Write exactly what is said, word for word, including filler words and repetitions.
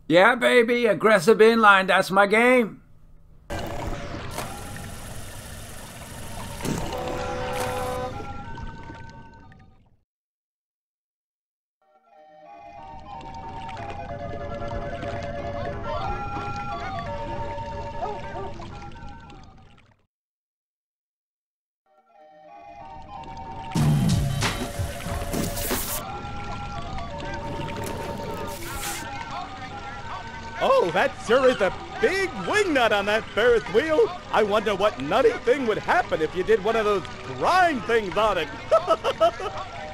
Yeah, baby, aggressive inline, that's my game. Oh, that sure is a big wing nut on that Ferris wheel. I wonder what nutty thing would happen if you did one of those grind things on it.